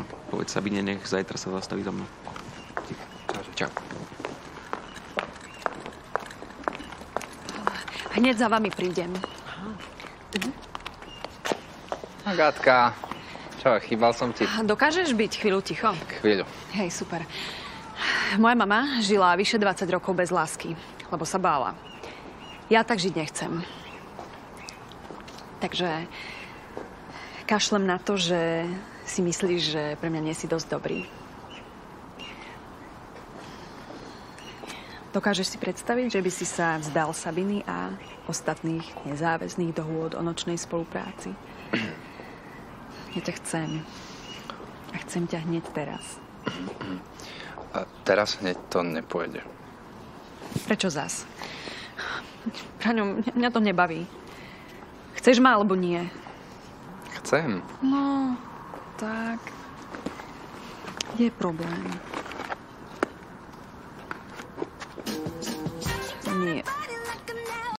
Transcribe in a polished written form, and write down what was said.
Povedz Sabine, nech zajtra sa zastaví za mnou. Čau. Hneď za vami prídem. Agátka, čo, chýbal som ti? Dokážeš byť chvíľu ticho? Chvíľu. Hej, super. Moja mama žila vyše 20 rokov bez lásky, lebo sa bála. Ja tak žiť nechcem. Takže kašlem na to, že si myslíš, že pre mňa nie si dosť dobrý. Dokážeš si predstaviť, že by si sa vzdal Sabiny a ostatných nezáväzných dohôd o nočnej spolupráci? Ja ťa chcem. A chcem ťa hneď teraz. A teraz hneď to nepôjde. Prečo zas? Braňo, mňa to nebaví. Chceš ma, alebo nie? Chcem. No, tak... Je problém.